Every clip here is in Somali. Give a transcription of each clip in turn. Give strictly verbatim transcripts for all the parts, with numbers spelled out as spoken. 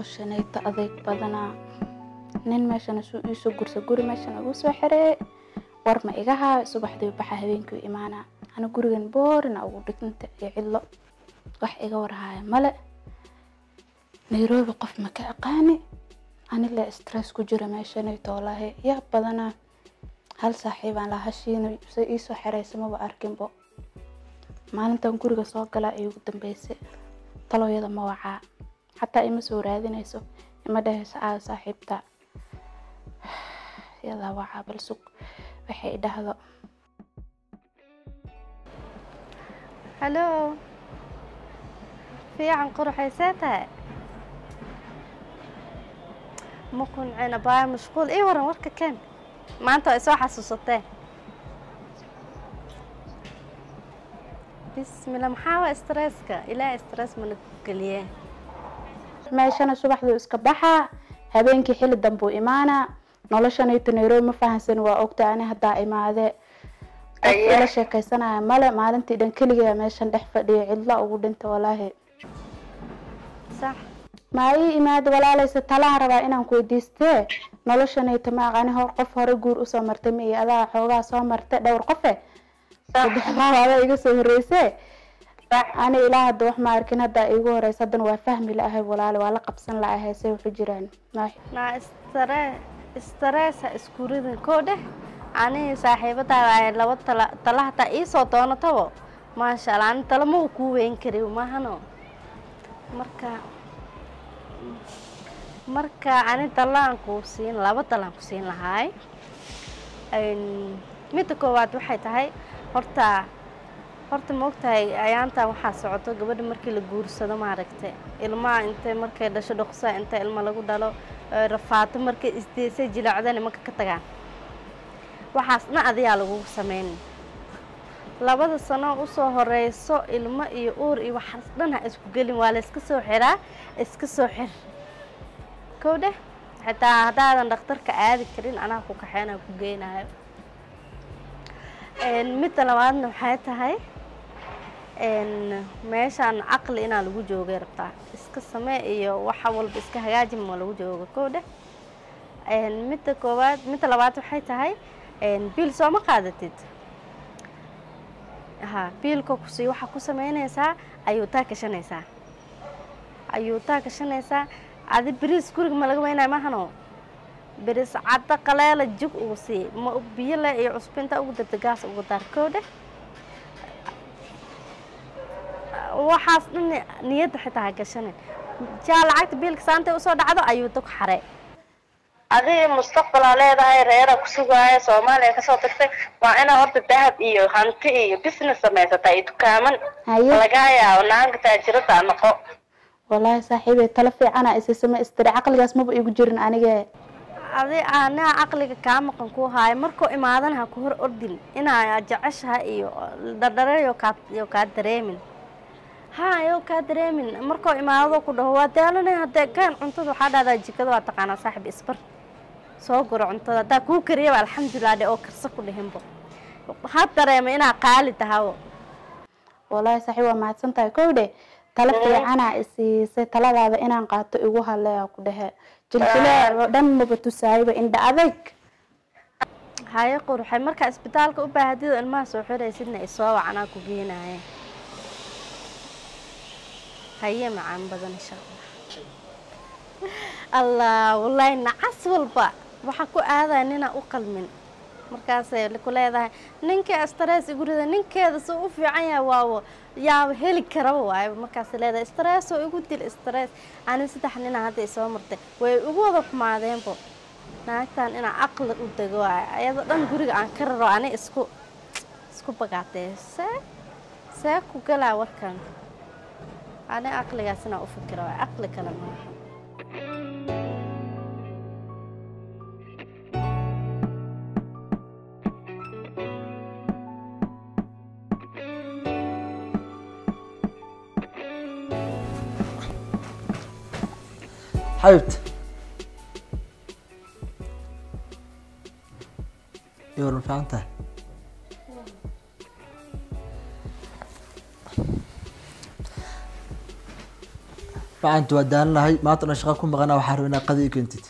noloshanayta adeeg badanaa nin meeshana suu iisoo gursa guri meeshana ugu soo xiree war ma iga haa subaxdii baxa habeenkii imaana ana gurigan boorina ugu dhiganta iyo cidlo wax iga warhaaya male Nairobi qof ma ka aqaani ani la stress ku jira meeshanayta wallaahi yaa badanaa hal saaxiib aan la hashiinay si iisoo xiraysa ma arkinbo maalintan guriga soo gala ay ugu dambeysay talooyada ma wacaa حتى إما سورادينيسو إما ده ساعة صاحبتا يلا وعا بالسوق وحي دهضو هلو في عن قرحي ساتها ممكن عنا باي مشغول إيه ورا وركا كان ما أنتو إسوا حسوسطين بسم الله محاوى استرسكا إلا استرس من الكلية meeshana subaxdii iska baxa habeenkii xilli dambu imaana noloshanayta Nairobi ma fahansan waa ogtaa ani hadda imaade qof ila sheekaysanaya male maalintii dhan kaliya meeshan dhex fadhiyo cidla ugu dhinta walaahi sax ma ii imaade walaalaysa talaan rabaa inaan ku weydiiste noloshanayta ma aqaan hor qof hore guur u soo martay ma iyo adaa xoogaa soo martay dhowr qof eh saddex baa iga soo horeysay أنا إلى هذا وح ما أركن هذا يقول رئيس هذا وفهم لا أهل ولا لا ولا قبسن لا أهل سوي حجران ما نا استرا استرس اسكورين كوده أنا صاحبتها لو طلع طلعت إيه صوتنا تبو ما شاء الله أنا طلع مو كوين كريو ما هنو مركا مركا أنا طلع كوسين لا بطلع كوسين لهاي إن متكوات وحيت هاي هرتا horta moogtahay ayaanta waxa socoto gabadha markii la guursado ma aragtay ilmaha inta markay dhasho dhaqso inta ilma lagu dhalo rafaato markay isdeesay jilaacdan marka ka tagaan waxaasna adiga lagu sameeyay labada sano u soo horeyso ilma iyo uur iyo wax dhan isku galin waa la iska soo xiraa iska soo xir kowde hataa hadaadan dhakhtarka aadi karin anaa ku kaxeena ku geenayo een mid labaadna waxay tahay إن ماشان عقل إنا لوجو غيرتا إسك السماء إيو وحول بإسك هجاجم ما لوجو كوده إن متى كواد متى لبعته حيت هاي إن بيل سو ما قادتت ها بيل كوكسي وح كوسا مينيسا أيوتا كشنيسا أيوتا كشنيسا عاد بريس كورك ما لقينا ما هنو بريس عاد قليل الجوك وسي ما بيلا يعصبنتا وقدر تجاس وقدر كوده waxaas niyada xitaa gashan jaal lacagta biilka saanta u soo dhacdo ayuu dog xaray adiga mustaqbal leedahay reera ku sugaaya Soomaaliya ka soo tagtay waa ina horta dahab iyo hanti iyo business sameysatay dukaaman laga yaabo naagta taajirada noqo wallahi saaxiibay tala fiican ay isma istiri aqligaas ma igu jirin aniga adi ana aqliga ka maqan ku haay markoo imaadana ku hor ordin ina jeceshaha iyo dardarayo ka iyo ka dareemin ها يو كادريمين مركو إماده كده هو تالنا هذا كان عنده حدا هذا جكده واتقنا صاحب إسبر صقر عنده ده كو كريه والحمد لله ده أو كرسك كلهم بو حتى ريمينا قال تهاو والله صحيح وما تسنتي كوده تلفي أنا إسي ستلا هذا إنا نقاط إيوها لا كده جلسلة دم بتساعد إن ده أذك هاي قروح مركز إسبتالك وبهدي الماس وحده يسدنا إسوا عنا كوجينا هاي هيا معاً بدن إن شاء الله الله والله نعس والبا وحكوا هذا إننا أقل من مركز لكل هذا نينك استرس يقول هذا نينك هذا سوف عيا واو يا هلي كروا مركز هذا استرس ويقول الاسترس أنا ستحنينا هذا يسوى مرته ويقول مع ذنبه بو ناكتان إنا عقل ودقوا أيضا نقول عن كرر أنا إسكو إسكو بقعته س ساكو كلا وركان أنا عقلي أصلا أفكر عقلي كلام حبيبتي يورن فهمتها فعنت ودان هاي ما طلع شغلكم بغنا وحاربنا قضية كنتت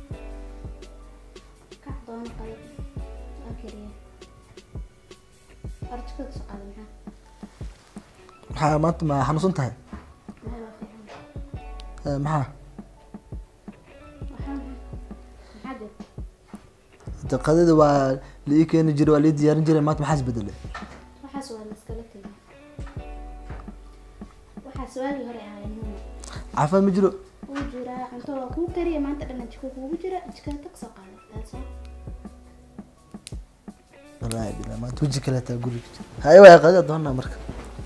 كحضان قلب أكريه أرجعك سؤال maxaa maanta ma xanuunsan tahay ee maxaa daqadada waa lii keeni jiray waa lii diyaarin jiray maanta maxaa isbedelay waxaas waa la iskala tegay waxaas waagi hore ahaayeen caafimaad ma jiro wuu jiraa cunto waa kuu kariya maanta dhan jiko kuugu jira jikada tag soo qaada taasoo wallaahi bilaa maanta waji kale taa guriga haye waa qadada doonaa marka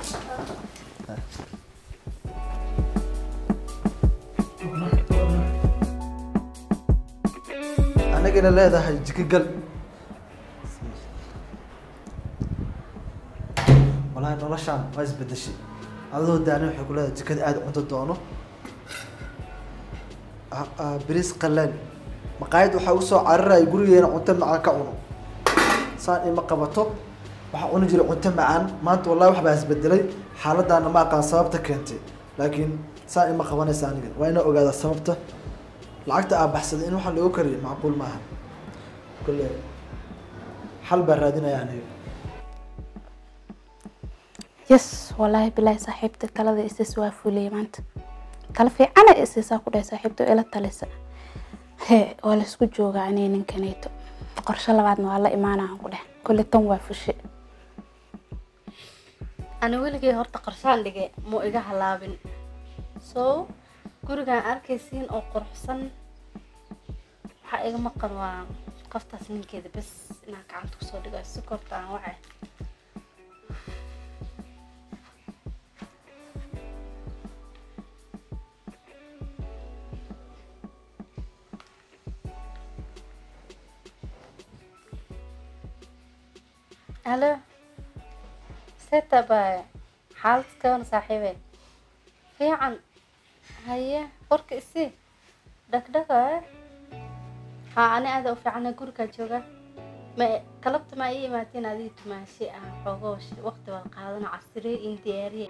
anagana leedahay jiko gal wallaahi noloshaan waa isbedeshay adoo daani waxay ku leedahay jikada aada cunto doono bariis qalaan maqaayad waxaa ugu soo cararaya gurigeena cunto macaan ka cuno saan ima qabato waxaa cuni jiray cunto macaan maanta wallahi waxbaa isbedelay xaaladaana ma aqaan sababta keentay laakiin saan ima qabanaysa anigan waa inaa ogaada sababta lacagta aa baxsaday in waxaa loogu kariyo macquul maaha kule xal baa raadinaya aniga yes wallaahi bilaahi saaxiibta talada isis waa fuliyay maanta tala fiicana isisaa ku dhahay saaxiibta ila talisa hee waa la isku joogaa anay ninkaneeto qorshe labaadna waa la imaanaa ku dhahay kule tan waa fushi أنا ولقي هرت قرشان لقي مو إجاها لابن so gurigan arkaysiin oo quruxsan waxa iga maqan waa qoftaas ninkeeda bas inaan gacanta ku soo dhigo si korta aan wacay Hello seta baa xaalad saaxiibay fiican هيا فرق إسي دك دك ها أنا هذا وفعنا جورك جوجا ما كلبت ما إيه ما تين هذه تماشي حوش وقت والقاعدة عصري إنتياري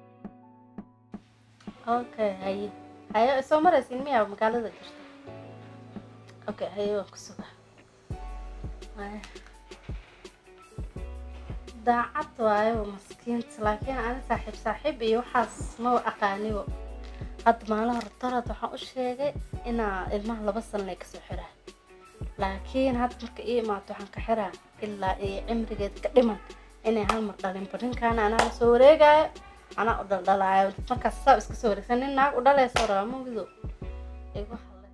أوكي هيا هيا سومر سينمي أو مقالة ذكرت أوكي هيا وكسوها داعت واي ومسكين لكن أنا صاحب صاحبي وحاس ما أقاني قد ما له رترت waxaan u sheegay ina ilmaha laba sano ka soo xiraa laakiin had marka ee maato waxaan ka xiraa ilaa ee cimrigeed ka dhiman inay hal mar dhalin barinkaan ana la soo wareegayo ana u dhaldhalaayo marka saab iska soo wareegsan in naag u dhalayso raamogido igu xalay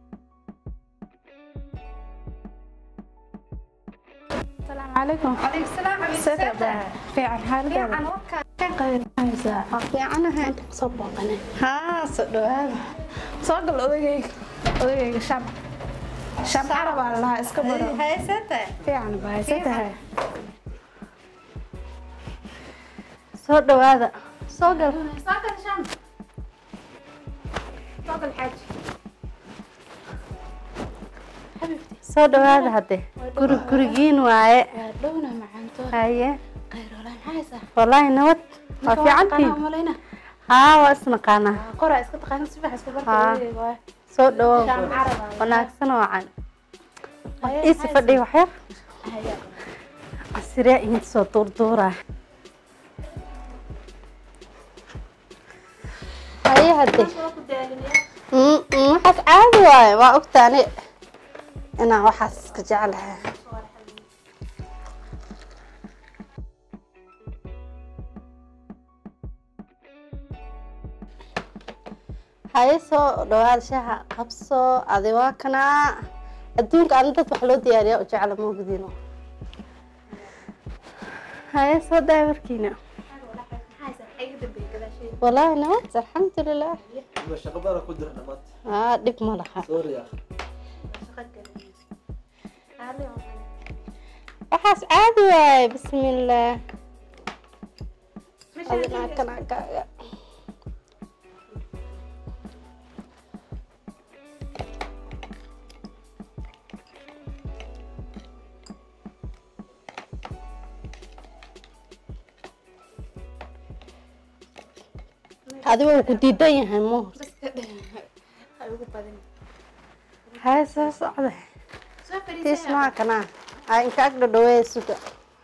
السلام عليكم عليكم السلام سيدة فيعن حالك fiican waka قير هايسا fiicanahay صبقنا ها soo صقل أوديك أوديك شام شام عرب الله اسكبر هاي سته فيعن باي سيدة soo dhawaada soo gal صقل شام صقل حاج حبيبتي soo dhawaada hade guri gurigiin waaye دونا معنتو haye غير ولا هايسا wallahi nabad waa fiicantii مالينا haa waa isnaqaana قرأ اسكت قانا سبح اسكت بركة soo dhawow شام عرب wanaagsan wacan isi fadhi wax yar هيا asriya inta soo duurduura haye hade waxaas caadi waaye waa ogtaani inaan waxaas iska jeclahay haye soo dhawaad shaha qabso adi waa kana adduunka aan dad wax loo diyaariyaa u jecla moogdiino haye soo daawarkiina wallaahi nabad alxamdulilah shaqo badan ku dirna maanta haa dhib ma laha sorry waxaas caadi waaye bismillaah adinaa kana kaaga adiga wuu ku diidan yahay mo ugu badan هاي سو صعدة soo fariisay تسمع كنا هاي إنك أقدر دوي سودا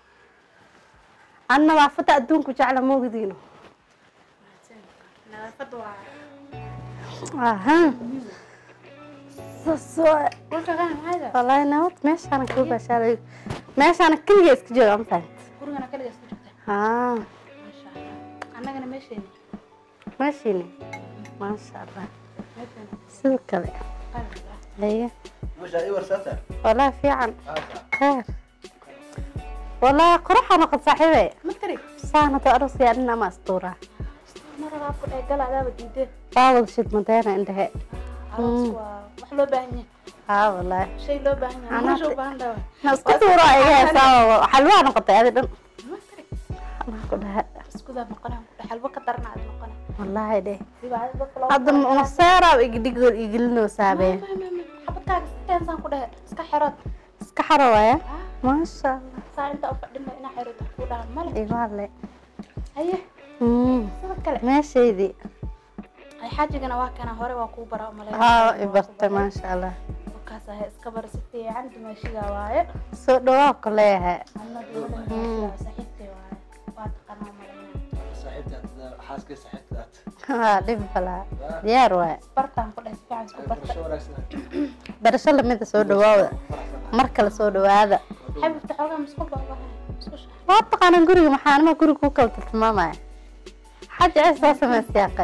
أنا وافت أدونك جعل موجودينه nadaafadu waa أها سو سو qolka kan hada والله نوت ماشي أنا كل بشار ماشي أنا كل جيس كجوا أم فهمت gurigana kaliya isku jirta ها ma sha Allah annagana meesheen ماشيني ما شاء الله meesheen سو كله qalbiga هي مش اي ورثتها والله في عن اه خير والله قرح أنا قد صاحبي ma tiri سانة تأرسي أنا ما أسطورة mara baa ku dhahay gal adaaba diiday بعض الشيء مدينة عندها aroos waa wax loo baahan yahay ها والله shay loo baahan yahay Anaa- nolosha u baahan tahay ناس كثير رأيها سوا حلوة أنا قد هذا دم ma tiri أنا كلها isku daa maqanaa ku dhaxalba ka darna aad maqanaa والله ده siba aad dadka loo هذا نصيرة ويقدر يقولنا سابين xabadkaaga siteen saan ku dhahay iska xirad سكحرة يا ah ما شاء الله saa inta u fadhina inaa xirado ku dhahan male إيه والله haye أمم sida kale ماشي دي ay xaajigana waa kana hore waa kuu bara umaleeya ها إبرت ما شاء الله kaas ah iska bar si fiican dumaashiga waaye سو دوا كلها anna dawada dumaashiga saaxiibtay waaye waa taqanaa umaleeya صاحبتي حاسكي صاحبتي ها دي بلا ديار واي bartaan ku dhahay si fiican isku barta شو رايك برشا لمدة سو دوا مركل سو دوا هذا xabibta xoogaa musqul baa u baahan isku shax وابقى أنا نقول محان ما أقول كوكل تتماما حاجة عيسى سما السياقة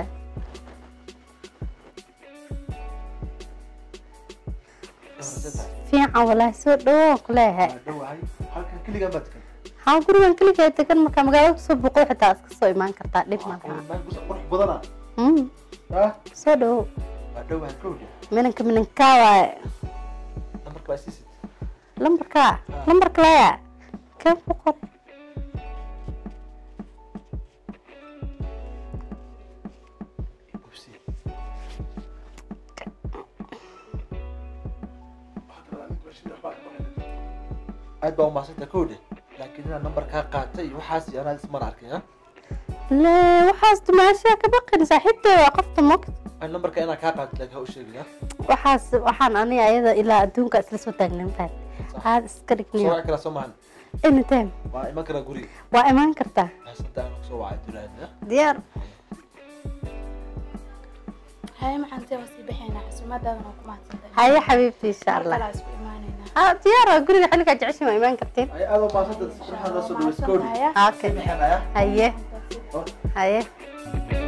في عن والله سو دوا كلها دواهي halkan kaliya badkan ها gurigan kaliya tagan marka magaalada soo boqo xitaa iska soo imaan kartaa dhib ma laha ma qurux badana mm ah soo dhow waa dhawahay kowda minanka minanka waay numberka waa sisid lambarka lambarka laya ka boqor ubsi aad baa umaasanta kowda laakiin inaan numberkaa qaatay waxaas anaa ismana arkay ha لا waxaas dumaashiya ka baqin saaxiibtay waa qofta mogt aan numberka inaan kaa qaato laakiin ha u sheegin ha waxaas waxaan aniga ayada ilaa adduunka isla soo taagnan faad aad iska soo dhigniyo waci karaa soo maahan anytime waa iman karaa guriga waa imaan kartaa haasanta aan kusoo wacay dulaada diyaar haye maxaantee waa sii baxaynaa xusuumadaadana ku mahadsantahay haye xabiibti insha allah kala isku imaanaynaa ها ديار guriga xilliga jeceshin waa imaan kartiin ay aad umaasanta si qurxan loo soo dhaweys kowda okay bixinaya haye Oh. haye